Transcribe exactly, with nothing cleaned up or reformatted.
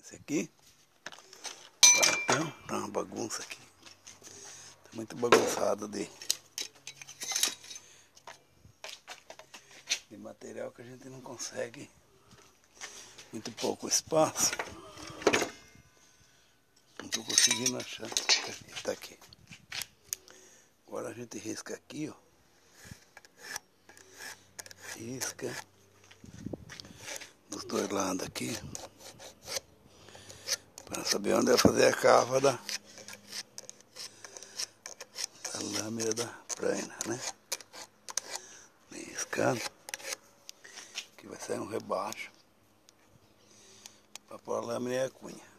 Esse aqui, então, tá uma bagunça aqui. Tá muito bagunçado de, de material que a gente não consegue. Muito pouco espaço. Não tô conseguindo achar. Tá aqui. Agora a gente risca aqui, ó. Risca dos dois lados aqui. Para saber onde é fazer a cava da, da lâmina da praina, né? Riscando. Aqui vai sair um rebaixo. Para pôr a lâmina e a cunha.